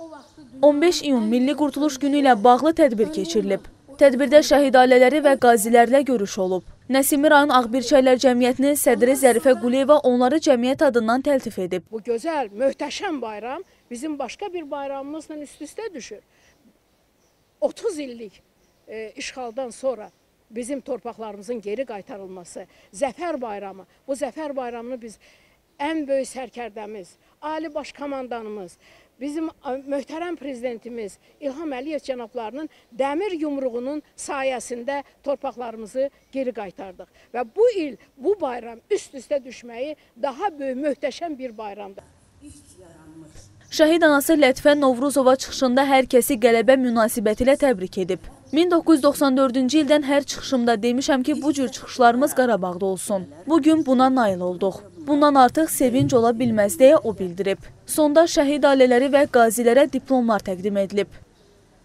15 iyun Milli Qurtuluş Günü ilə bağlı tədbir keçirilib. Tədbirdə şəhid ailələri və qazilərlə görüş olub. Nəsimi rayon Ağbirçəklər Cəmiyyətinin sədri Zərifə Quliyeva onları cəmiyyət adından təltif edib. Bu gözəl, möhtəşəm bayram bizim başqa bir bayramımızla üst-üstə düşür. 30 illik işğaldan sonra bizim torpaqlarımızın geri qaytarılması, Zəfər bayramı, bu Zəfər bayramını biz ən böyük sərkərdəmiz, Ali Baş Komandanımız, bizim möhtərəm prezidentimiz İlham Əliyev cənablarının dəmir yumruğunun sayəsində torpaqlarımızı geri qaytardıq. Və bu il, bu bayram üst-üstə düşməyi daha böyük, möhtəşəm bir bayramdır. Şəhid anası Lətifə Novruzova çıxışında hər kəsi qələbə münasibəti ilə təbrik edib. 1994-cü ildən hər çıxışımda demişəm ki, bu cür çıxışlarımız Qarabağda olsun. Bugün buna nail olduq. Bundan artıq sevinc ola bilməz deyə o bildirib. Sonda şəhid ailələri və qazilərə diplomlar təqdim edilib.